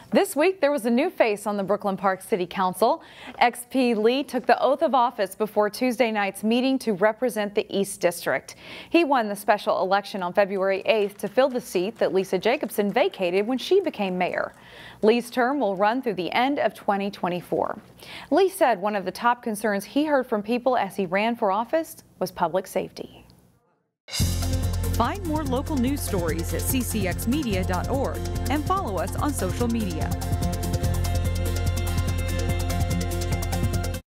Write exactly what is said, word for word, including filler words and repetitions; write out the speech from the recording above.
This week, there was a new face on the Brooklyn Park City Council. X P Lee took the oath of office before Tuesday night's meeting to represent the East District. He won the special election on February eighth to fill the seat that Lisa Jacobson vacated when she became mayor. Lee's term will run through the end of twenty twenty-four. Lee said one of the top concerns he heard from people as he ran for office was public safety. Find more local news stories at c c x media dot org and follow us on social media.